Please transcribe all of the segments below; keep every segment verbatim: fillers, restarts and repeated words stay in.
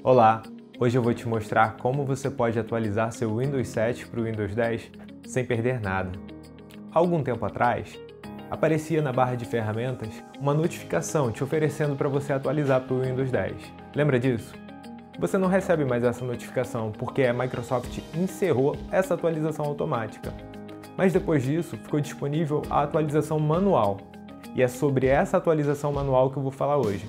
Olá! Hoje eu vou te mostrar como você pode atualizar seu Windows sete para o Windows dez sem perder nada. Há algum tempo atrás, aparecia na barra de ferramentas uma notificação te oferecendo para você atualizar para o Windows dez. Lembra disso? Você não recebe mais essa notificação porque a Microsoft encerrou essa atualização automática. Mas depois disso, ficou disponível a atualização manual. E é sobre essa atualização manual que eu vou falar hoje.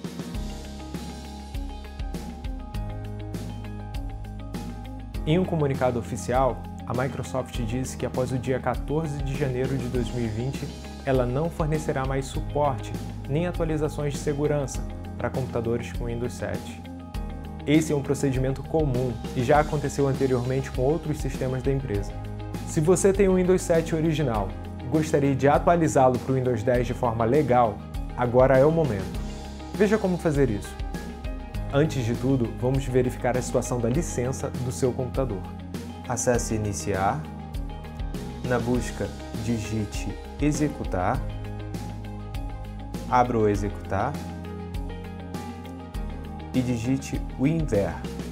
Em um comunicado oficial, a Microsoft disse que após o dia quatorze de janeiro de dois mil e vinte, ela não fornecerá mais suporte nem atualizações de segurança para computadores com Windows sete. Esse é um procedimento comum e já aconteceu anteriormente com outros sistemas da empresa. Se você tem um Windows sete original e gostaria de atualizá-lo para o Windows dez de forma legal, agora é o momento. Veja como fazer isso. Antes de tudo, vamos verificar a situação da licença do seu computador. Acesse Iniciar, na busca digite Executar, abra o Executar e digite WinVer.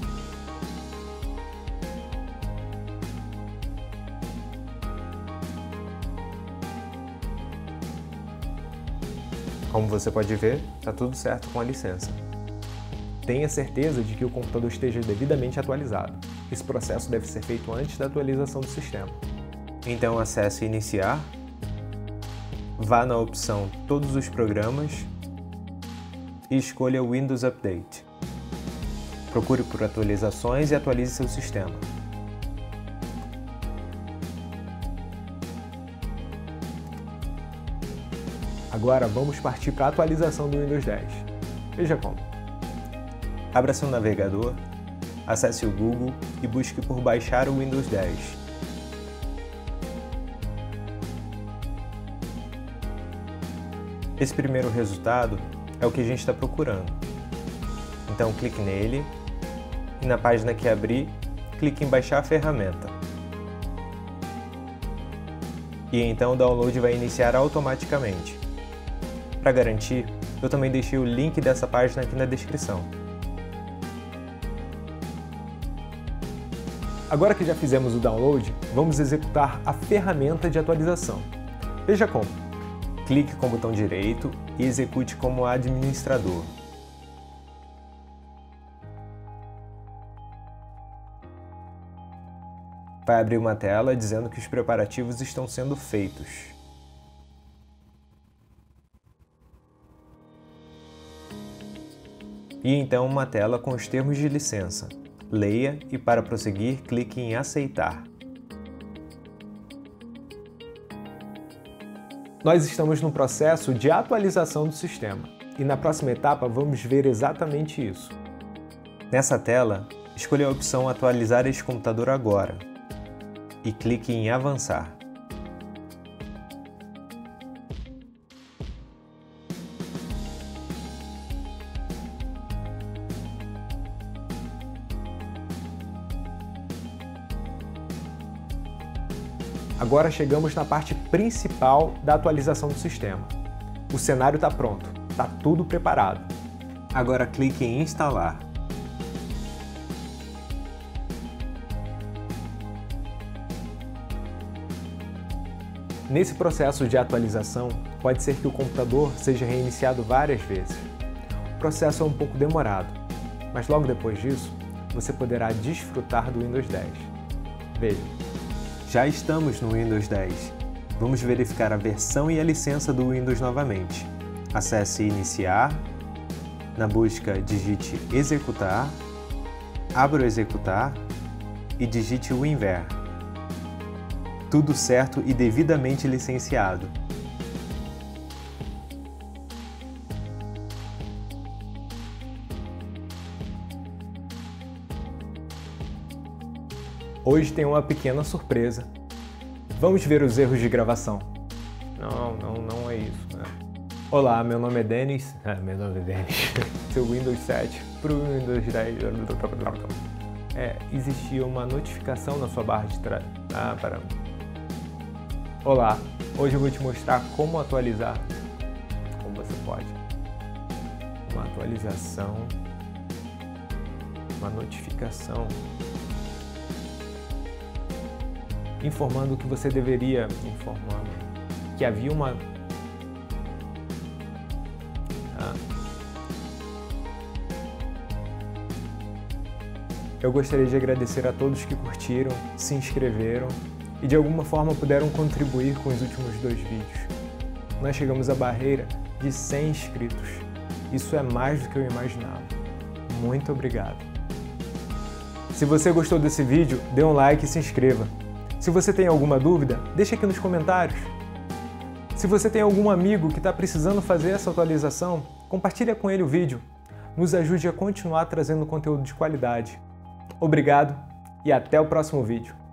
Como você pode ver, está tudo certo com a licença. Tenha certeza de que o computador esteja devidamente atualizado. Esse processo deve ser feito antes da atualização do sistema. Então acesse Iniciar, vá na opção Todos os programas e escolha Windows Update. Procure por atualizações e atualize seu sistema. Agora vamos partir para a atualização do Windows dez. Veja como. Abra seu navegador, acesse o Google e busque por baixar o Windows dez. Esse primeiro resultado é o que a gente está procurando. Então clique nele e na página que abrir, clique em baixar a ferramenta. E então o download vai iniciar automaticamente. Para garantir, eu também deixei o link dessa página aqui na descrição. Agora que já fizemos o download, vamos executar a ferramenta de atualização. Veja como. Clique com o botão direito e execute como administrador. Vai abrir uma tela dizendo que os preparativos estão sendo feitos. E então uma tela com os termos de licença. Leia e, para prosseguir, clique em Aceitar. Nós estamos no processo de atualização do sistema e na próxima etapa vamos ver exatamente isso. Nessa tela, escolha a opção Atualizar este computador agora e clique em Avançar. Agora chegamos na parte principal da atualização do sistema. O cenário está pronto, está tudo preparado. Agora clique em Instalar. Nesse processo de atualização, pode ser que o computador seja reiniciado várias vezes. O processo é um pouco demorado, mas logo depois disso, você poderá desfrutar do Windows dez. Veja. Já estamos no Windows dez. Vamos verificar a versão e a licença do Windows novamente. Acesse Iniciar, na busca digite Executar, abra o Executar e digite WinVer. Tudo certo e devidamente licenciado. Hoje tem uma pequena surpresa. Vamos ver os erros de gravação. Não, não, não é isso, né? Olá, meu nome é Denis. Ah, meu nome é Denis. Seu Windows sete para o Windows dez. É, existia uma notificação na sua barra de trás. Ah, para. Olá, hoje eu vou te mostrar como atualizar. Como você pode. Uma atualização uma notificação informando que você deveria, informando que havia uma... Ah. Eu gostaria de agradecer a todos que curtiram, se inscreveram e de alguma forma puderam contribuir com os últimos dois vídeos. Nós chegamos à barreira de cem inscritos. Isso é mais do que eu imaginava. Muito obrigado. Se você gostou desse vídeo, dê um like e se inscreva. Se você tem alguma dúvida, deixe aqui nos comentários. Se você tem algum amigo que está precisando fazer essa atualização, compartilhe com ele o vídeo. Nos ajude a continuar trazendo conteúdo de qualidade. Obrigado e até o próximo vídeo.